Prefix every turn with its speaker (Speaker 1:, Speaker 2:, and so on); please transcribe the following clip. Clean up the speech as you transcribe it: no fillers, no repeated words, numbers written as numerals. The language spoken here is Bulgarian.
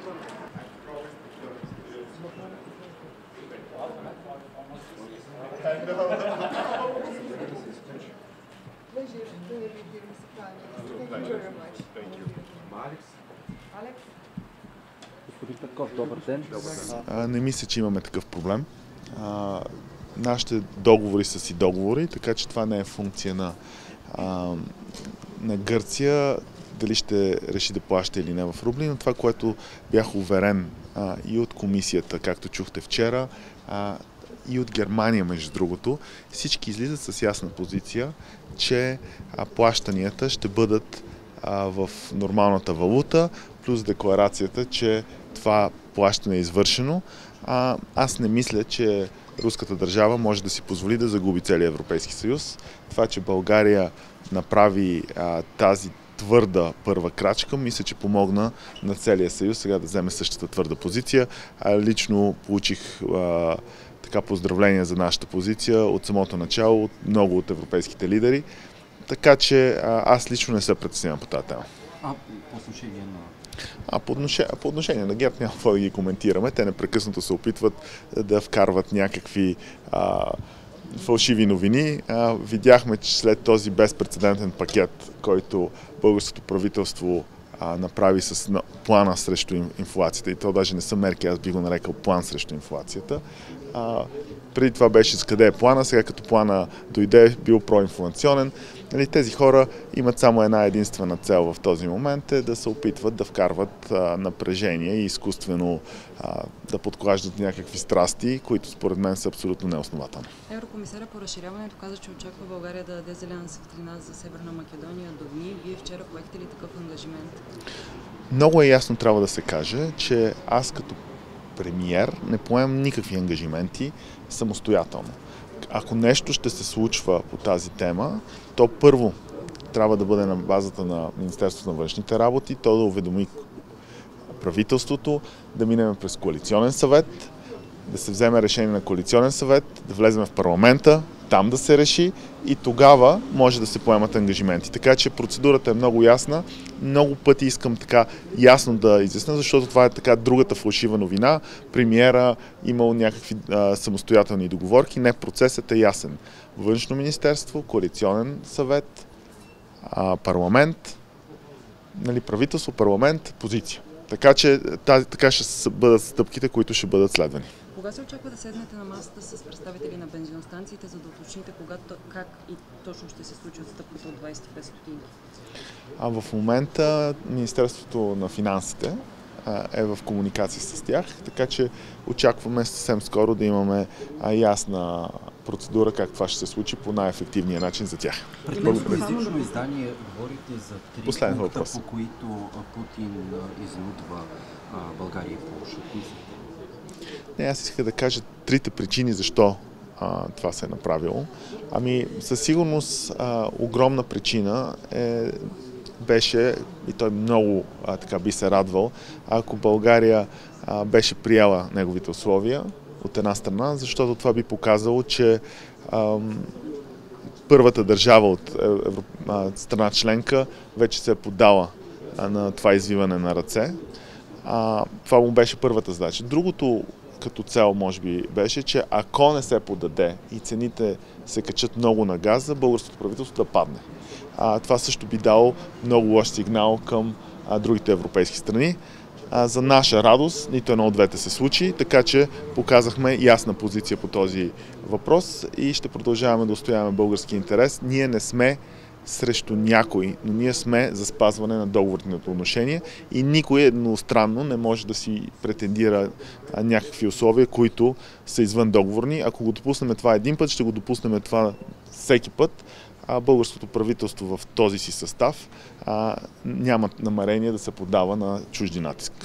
Speaker 1: Господин Петков, добър ден.
Speaker 2: Не мисля, че имаме такъв проблем. Нашите договори са си договори, така че това не е функция на Гърция, дали ще реши да плаща или не в рубли, но това, което бях уверен и от комисията, както чухте вчера, и от Германия, между другото, всички излизат с ясна позиция, че плащанията ще бъдат в нормалната валута, плюс декларацията, че това плащане е извършено. Аз не мисля, че руската държава може да си позволи да загуби целия Европейски съюз. Това, че България направи тази твърда първа крачка, мисля, че помогна на целия съюз сега да вземе същата твърда позиция. Лично получих поздравления за нашата позиция от самото начало, от много от европейските лидери. Така че аз лично не се притеснявам по тази тема.
Speaker 1: По отношение на...
Speaker 2: По отношение на ГЕРБ няма какво да ги коментираме. Те непрекъснато се опитват да вкарват някакви фалшиви новини. Видяхме, че след този безпрецедентен пакет, който българското правителство направи с плана срещу инфлацията, и то даже не са мерки, аз би го нарекал план срещу инфлацията. Преди това беше с къде е плана, сега като плана дойде, бил проинфлационен. Тези хора имат само една единствена цел в този момент, е да се опитват да вкарват напрежение и изкуствено да подклаждат някакви страсти, които според мен са абсолютно неоснователни.
Speaker 3: Еврокомисаря по разширяването каза, че очаква България да даде зелена светлина за Северна Македония до дни. Вие вчера поехте ли такъв ангажимент?
Speaker 2: Много ясно трябва да се каже, че аз като премиер не поемам никакви ангажименти самостоятелно. Ако нещо ще се случва по тази тема, то първо трябва да бъде на базата на Министерството на външните работи, то да уведоми правителството, да минем през коалиционен съвет, да се вземе решение на коалиционен съвет, да влезем в парламента, там да се реши и тогава може да се поемат ангажименти. Така че процедурата е много ясна. Много пъти искам така ясно да изясня, защото това е така другата фалшива новина. Премиера имал някакви самостоятелни договорки. Не, процесът е ясен. Външно министерство, коалиционен съвет, парламент, правителство, парламент, позиция. Така че така ще бъдат стъпките, които ще бъдат следвани.
Speaker 3: Кога се очаква да седнете на масата с представители на бензиностанциите, за да уточните как и точно ще се случи отстъпката от 25 стотинки?
Speaker 2: В момента Министерството на финансите е в комуникация с тях, така че очакваме съвсем скоро да имаме ясна процедура как това ще се случи по най-ефективния начин за тях.
Speaker 1: Пред различно издание говорите за 3 пункта, по които Путин изнудва България и Полша.
Speaker 2: Не, аз исках да кажа трите причини защо това се е направило. Със сигурност огромна причина беше, и той много би се радвал, ако България беше приела неговите условия от една страна, защото това би показало, че първата държава от страна членка вече се е поддала на това извиване на ръце. Това му беше първата задача. Другото като цел, може би, беше, че ако не се подаде и цените се качат много на газа, българското правителство да падне. Това също би дало много лош сигнал към другите европейски страни. За наша радост, нито едно от двете се случи, така че показахме ясна позиция по този въпрос и ще продължаваме да отстояваме български интерес. Ние не сме срещу някой, но ние сме за спазване на договорните отношения и никой едностранно не може да си претендира някакви условия, които са извън договорни. Ако го допуснем това един път, ще го допуснем това всеки път. Българското правителство в този си състав няма намерение да се поддава на чужди натиск.